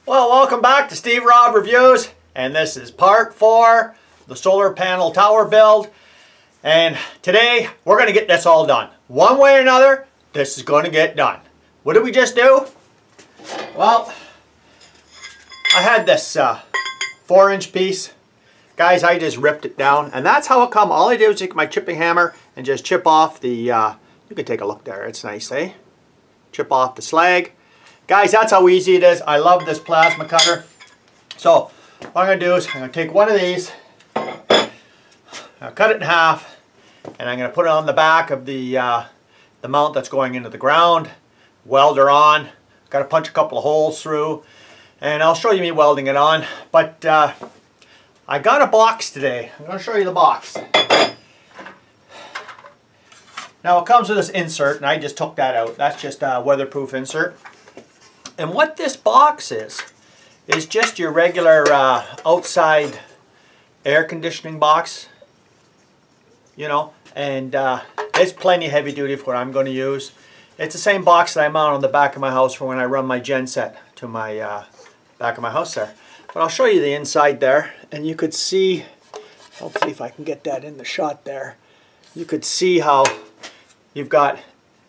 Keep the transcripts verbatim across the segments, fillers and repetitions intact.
Well, welcome back to Steve Robb Reviews, and this is part four, the solar panel tower build. And today we're going to get this all done. One way or another, this is going to get done. What did we just do? Well, I had this uh, four inch piece. Guys, I just ripped it down, and that's how it come. All I did was take my chipping hammer and just chip off the, uh, you can take a look there, it's nice, eh? Chip off the slag. Guys, that's how easy it is. I love this plasma cutter. So what I'm going to do is I'm going to take one of these, I'll cut it in half, and I'm going to put it on the back of the, uh, the mount that's going into the ground. Weld her on. Got to punch a couple of holes through, and I'll show you me welding it on. But uh, I got a box today. I'm going to show you the box. Now it comes with this insert, and I just took that out. That's just a weatherproof insert. And what this box is, is just your regular uh, outside air conditioning box, you know, and uh, it's plenty heavy duty for what I'm going to use. It's the same box that I mount on the back of my house for when I run my gen set to my uh, back of my house there. But I'll show you the inside there, and you could see, hopefully if I can get that in the shot there, you could see how you've got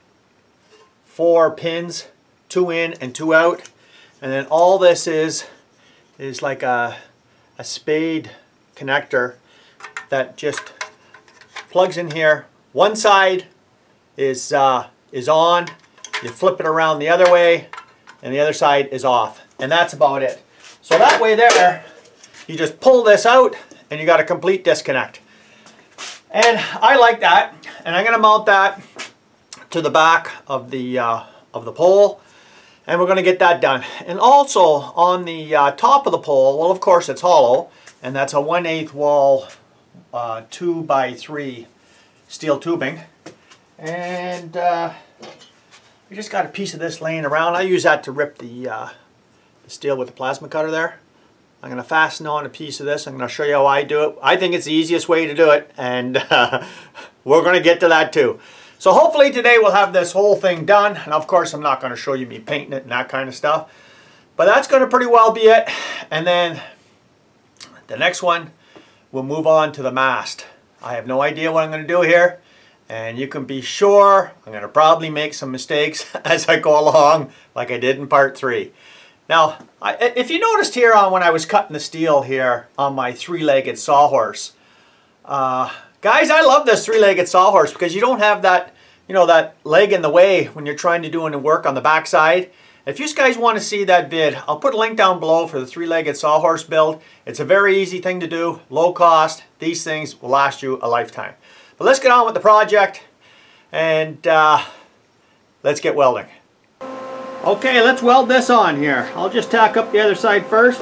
four pins, two in and two out, and then all this is is like a, a spade connector that just plugs in here. One side is uh, is on, you flip it around the other way, and the other side is off, and that's about it. So that way there, you just pull this out and you got a complete disconnect. And I like that, and I'm going to mount that to the back of the uh, of the pole. And we're going to get that done. And also on the uh, top of the pole, well, of course it's hollow, and that's a one eighth wall uh, two by three steel tubing. And uh, we just got a piece of this laying around. I use that to rip the, uh, the steel with the plasma cutter there. I'm going to fasten on a piece of this. I'm going to show you how I do it. I think it's the easiest way to do it, and uh, we're going to get to that too. So hopefully today we'll have this whole thing done, and of course I'm not going to show you me painting it and that kind of stuff, but that's going to pretty well be it. And then the next one, we'll move on to the mast. I have no idea what I'm going to do here, and you can be sure I'm going to probably make some mistakes as I go along, like I did in part three. Now, I, if you noticed here on when I was cutting the steel here on my three-legged sawhorse, uh, guys, I love this three-legged sawhorse because you don't have that, you know, that leg in the way when you're trying to do any work on the backside. If you guys want to see that vid, I'll put a link down below for the three-legged sawhorse build. It's a very easy thing to do, low cost. These things will last you a lifetime. But let's get on with the project, and uh, let's get welding. Okay, let's weld this on here. I'll just tack up the other side first.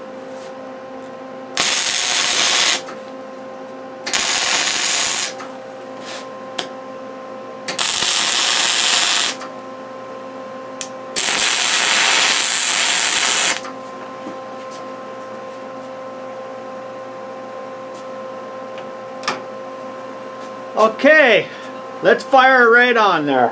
Okay, let's fire it right on there.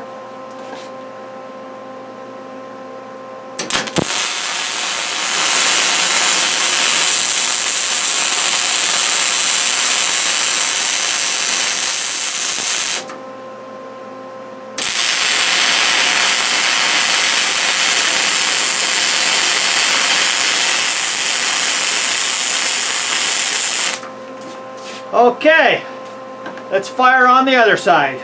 Okay, let's fire on the other side.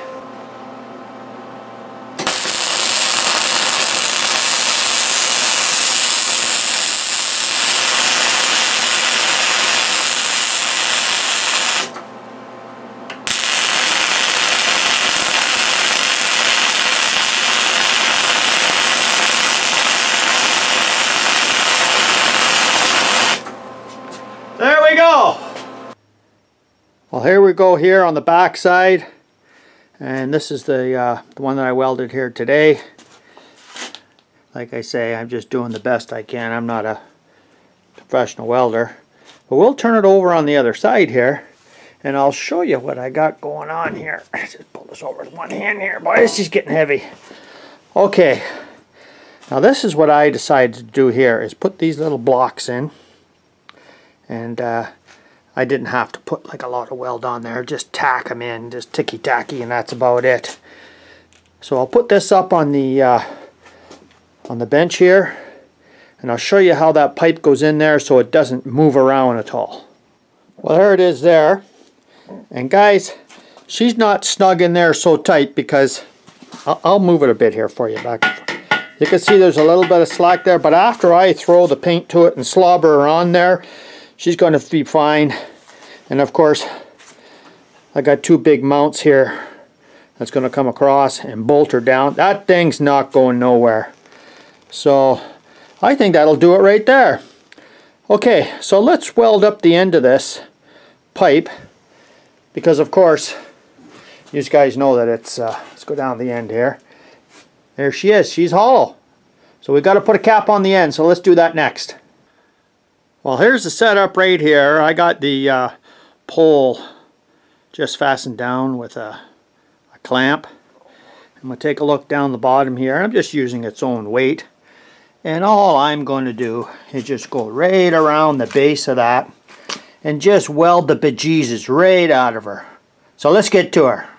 There we go. Well, here we go here on the back side, and this is the, uh, the one that I welded here today. Like I say, I'm just doing the best I can. I'm not a professional welder. But we'll turn it over on the other side here, and I'll show you what I got going on here. Just pull this over with one hand here. Boy, this is getting heavy. Okay, Now this is what I decided to do here, is put these little blocks in. And uh, I didn't have to put like a lot of weld on there, just tack them in, just ticky-tacky, and that's about it. So I'll put this up on the uh, on the bench here, and I'll show you how that pipe goes in there so it doesn't move around at all. Well, there it is there. And guys, she's not snug in there so tight because I'll, I'll move it a bit here for you back. You can see there's a little bit of slack there, but after I throw the paint to it and slobber her on there, she's going to be fine. And of course, I got two big mounts here that's going to come across and bolt her down. That thing's not going nowhere. So I think that'll do it right there. Okay, so let's weld up the end of this pipe, because of course you guys know that it's uh, let's go down the end here. There she is, she's hollow, so we've got to put a cap on the end, so let's do that next. Well, here's the setup right here. I got the uh, pole just fastened down with a, a clamp. I'm going to take a look down the bottom here. I'm just using its own weight, and all I'm going to do is just go right around the base of that and just weld the bejesus right out of her. So let's get to her.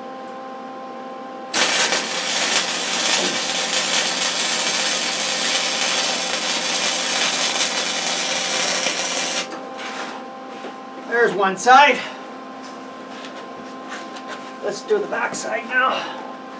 There's one side. Let's do the back side now.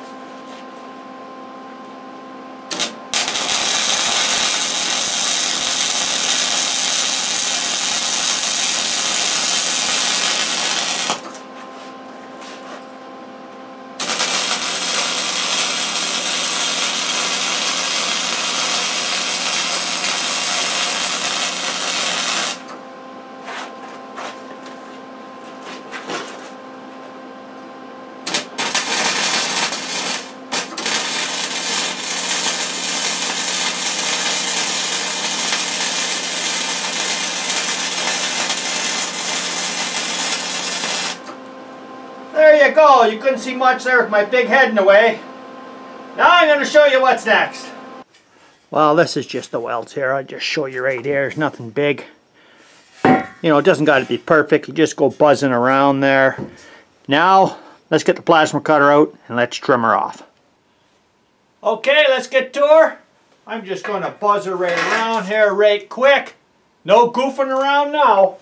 There you go. You couldn't see much there with my big head in the way. Now I'm going to show you what's next. Well, this is just the welds here. I'll just show you right here. There's nothing big. You know, it doesn't got to be perfect. You just go buzzing around there. Now, let's get the plasma cutter out and let's trim her off. Okay, let's get to her. I'm just going to buzz her right around here right quick. No goofing around now.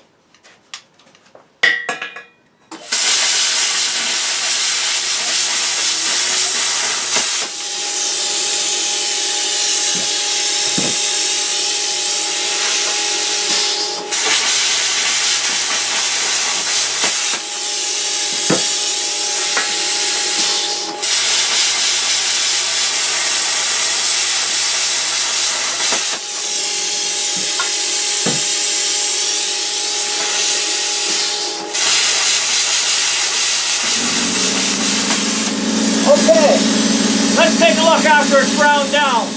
Okay, let's take a look after it's ground down.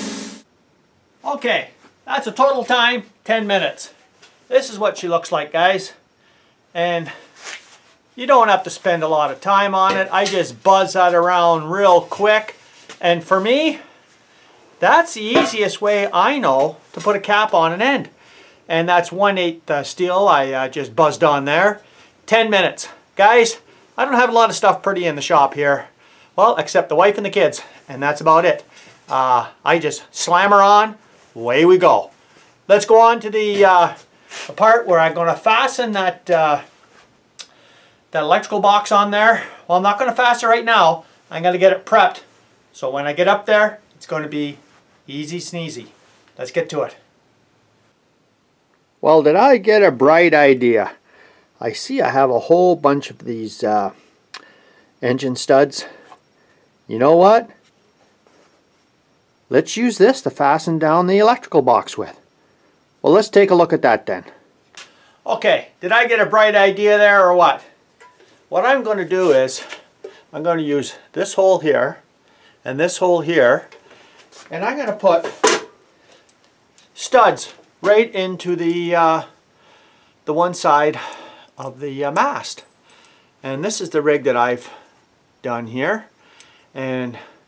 Okay, that's a total time, ten minutes. This is what she looks like, guys. And you don't have to spend a lot of time on it. I just buzz that around real quick. And for me, that's the easiest way I know to put a cap on an end. And that's one eighth uh, steel I uh, just buzzed on there. ten minutes. Guys, I don't have a lot of stuff pretty in the shop here. Well, except the wife and the kids, and that's about it. Uh, I just slam her on, away we go. Let's go on to the, uh, the part where I'm going to fasten that, uh, that electrical box on there. Well, I'm not going to fasten it right now. I'm going to get it prepped. So when I get up there, it's going to be easy sneezy. Let's get to it. Well, did I get a bright idea? I see I have a whole bunch of these uh, engine studs. You know what? Let's use this to fasten down the electrical box with. Well, let's take a look at that then. Okay, did I get a bright idea there or what? What I'm going to do is I'm going to use this hole here and this hole here, and I'm going to put studs right into the uh, the one side of the uh, mast. And this is the rig that I've done here. And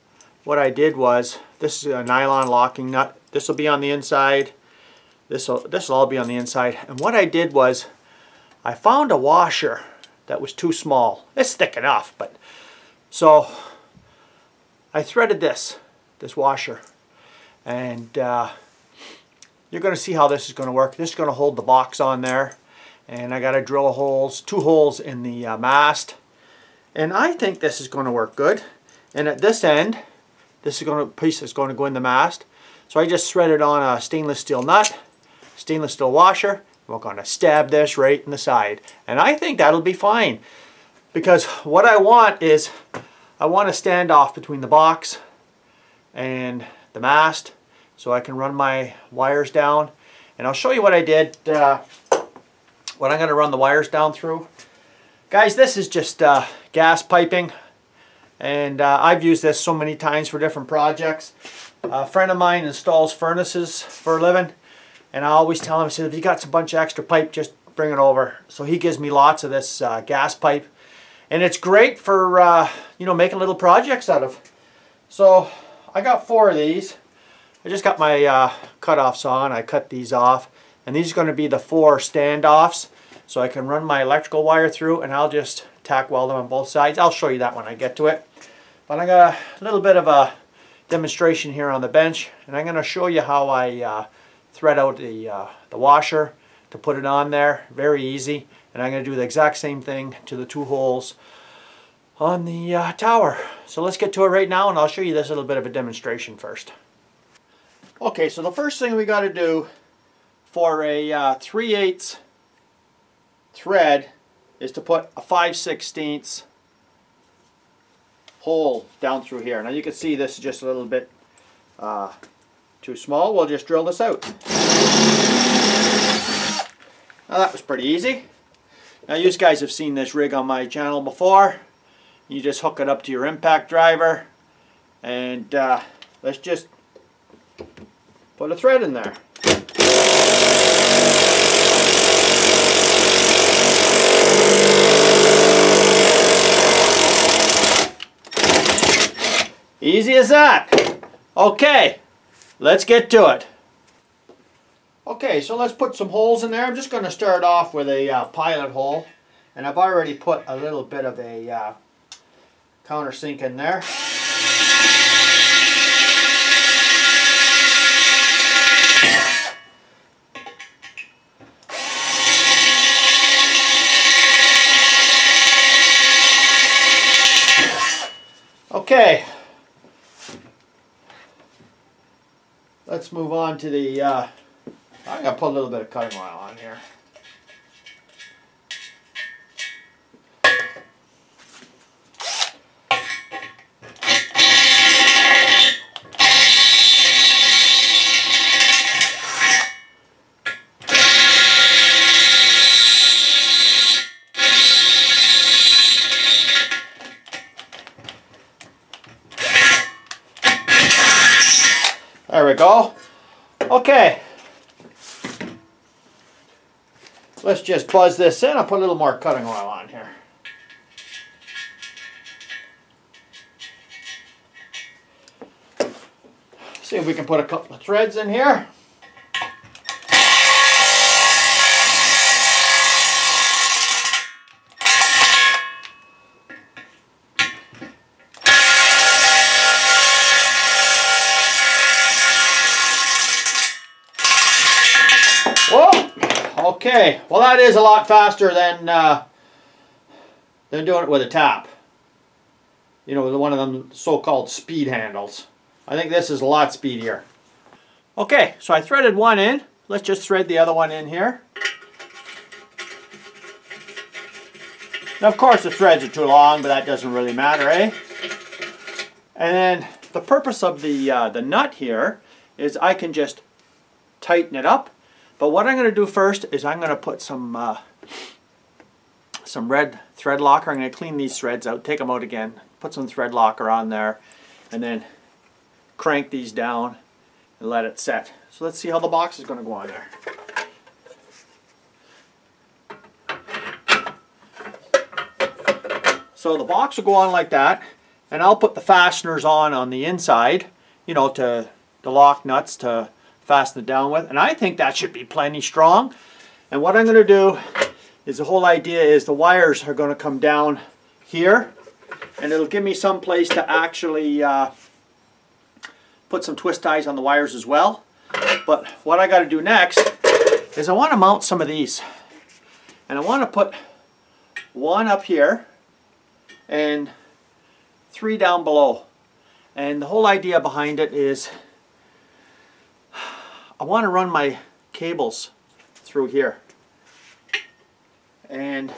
what I did was, this is a nylon locking nut. This will be on the inside. This will this will all be on the inside. And what I did was, I found a washer that was too small. It's thick enough, but so I threaded this this washer, and uh, you're going to see how this is going to work. This is going to hold the box on there, and I got to drill holes, two holes in the uh, mast, and I think this is going to work good. And at this end, this is going to piece is going to go in the mast. So I just threaded on a stainless steel nut, stainless steel washer. We're going to stab this right in the side, and I think that'll be fine, because what I want is I want a standoff between the box and the mast, so I can run my wires down. And I'll show you what I did, uh, what I'm going to run the wires down through. Guys, this is just uh, gas piping, and uh, I've used this so many times for different projects. A friend of mine installs furnaces for a living, and I always tell him, I said, if you got a bunch of extra pipe, just bring it over. So he gives me lots of this uh, gas pipe, and it's great for uh, you know, making little projects out of. So I got four of these. I just got my uh, cut-off saw and I cut these off, and these are going to be the four standoffs, so I can run my electrical wire through, and I'll just tack weld them on both sides. I'll show you that when I get to it. But I got a little bit of a demonstration here on the bench, and I'm going to show you how I uh, thread out the, uh, the washer to put it on there. Very easy. And I'm going to do the exact same thing to the two holes on the uh, tower. So let's get to it right now, and I'll show you this little bit of a demonstration first. Okay, so the first thing we got to do for a uh, three eighths thread is to put a five sixteenths hole down through here. Now you can see this is just a little bit uh, too small. We'll just drill this out. Now that was pretty easy. Now you guys have seen this rig on my channel before. You just hook it up to your impact driver, and uh, let's just put a thread in there. Easy as that. Okay, let's get to it. Okay, so let's put some holes in there. I'm just going to start off with a uh, pilot hole, and I've already put a little bit of a uh, countersink in there. Okay, let's move on to the, uh, I'm going to put a little bit of cutting oil on here. There we go. Okay. Let's just buzz this in. I'll put a little more cutting oil on here. See if we can put a couple of threads in here. Okay, well that is a lot faster than uh, than doing it with a tap. You know, with one of them so-called speed handles. I think this is a lot speedier. Okay, so I threaded one in. Let's just thread the other one in here. Now, of course, the threads are too long, but that doesn't really matter, eh? And then the purpose of the uh, the nut here is I can just tighten it up. But what I'm going to do first is I'm going to put some uh, some red thread locker. I'm going to clean these threads out, take them out again, put some thread locker on there, and then crank these down and let it set. So let's see how the box is going to go on there. So the box will go on like that, And I'll put the fasteners on on the inside, you know, to the lock nuts to fasten it down with. And I think that should be plenty strong. And what I'm going to do is, the whole idea is the wires are going to come down here. And it'll give me some place to actually uh, put some twist ties on the wires as well. But what I got to do next is I want to mount some of these. And I want to put one up here and three down below. And the whole idea behind it is I want to run my cables through here. And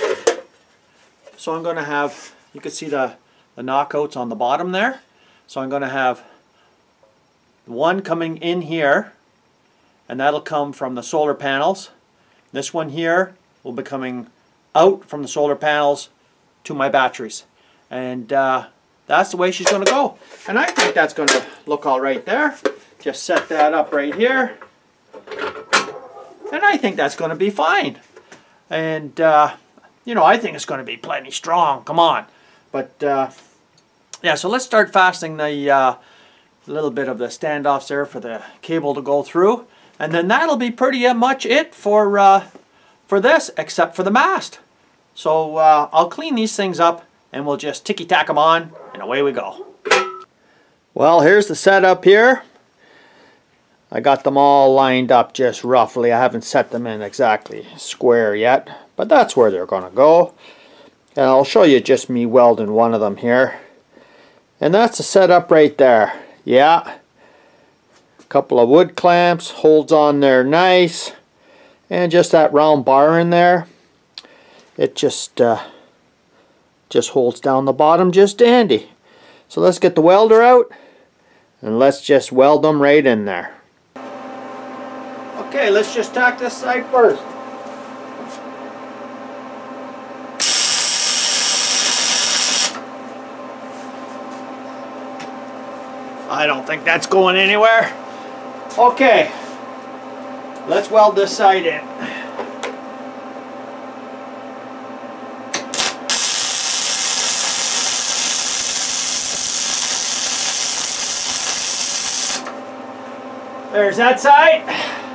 so I'm going to have, you can see the, the knockouts on the bottom there. So I'm going to have one coming in here, and that'll come from the solar panels. This one here will be coming out from the solar panels to my batteries. And uh, that's the way she's going to go. And I think that's going to look all right there. Just set that up right here. And I think that's going to be fine. And, uh, you know, I think it's going to be plenty strong. Come on. But, uh, yeah, so let's start fastening the uh, little bit of the standoffs there for the cable to go through. And then that'll be pretty much it for, uh, for this, except for the mast. So uh, I'll clean these things up and we'll just ticky-tack them on and away we go. Well, here's the setup here. I got them all lined up just roughly. I haven't set them in exactly square yet, but that's where they're going to go. And I'll show you just me welding one of them here. And that's the setup right there. Yeah. A couple of wood clamps, holds on there nice. And just that round bar in there. It just, uh, just holds down the bottom just dandy. So let's get the welder out and let's just weld them right in there. Okay, let's just tack this side first. I don't think that's going anywhere. Okay, let's weld this side in. There's that side.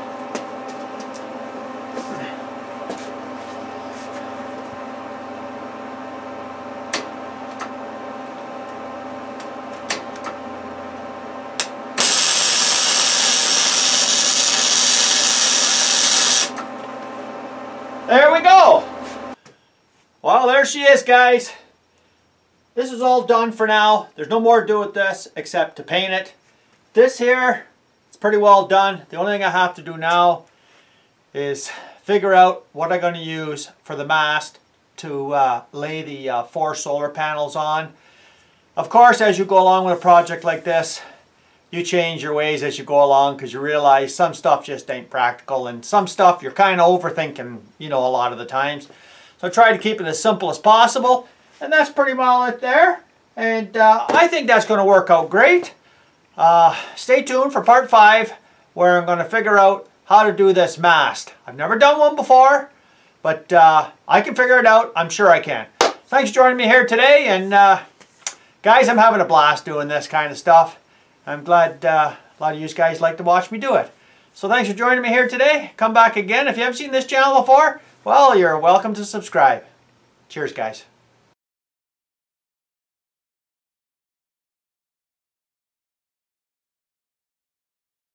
There we go. Well, there she is, guys. This is all done for now. There's no more to do with this except to paint it. This here, it's pretty well done. The only thing I have to do now is figure out what I'm going to use for the mast to uh, lay the uh, four solar panels on. Of course, as you go along with a project like this, you change your ways as you go along because you realize some stuff just ain't practical and some stuff you're kind of overthinking, you know, a lot of the times. So try to keep it as simple as possible, and that's pretty well it there. And uh, I think that's going to work out great. Uh, stay tuned for part five, where I'm going to figure out how to do this mast. I've never done one before, but uh, I can figure it out. I'm sure I can. Thanks for joining me here today, and uh, guys, I'm having a blast doing this kind of stuff. I'm glad uh, a lot of you guys like to watch me do it. So thanks for joining me here today. Come back again. If you haven't seen this channel before, well, you're welcome to subscribe. Cheers, guys.